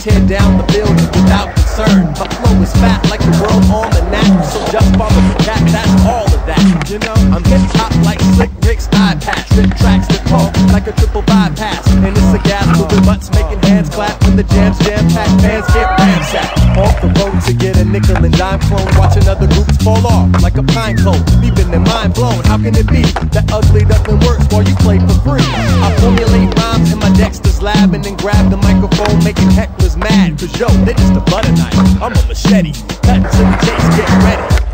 tear down the building without concern. My flow is fat like the world on the nap, so just follow the cat, that's all of that. You know, I'm hip hop like Slick Rick's iPad, strip tracks that talk like a triple bypass, and it's a gas moving butts making hands clap when the jam's jam-packed, fans get ransacked. Off the road to get a nickel and dime clone, watching other groups fall off like a pine cone, leaving their mind blown. How can it be that ugly duckling works while you play for free? I formulate rhymes in my Dexter's lab and then grab the microphone, making hecklers mad, cause yo, they're just a butter knife, I'm a machete, cut to the chase, get ready.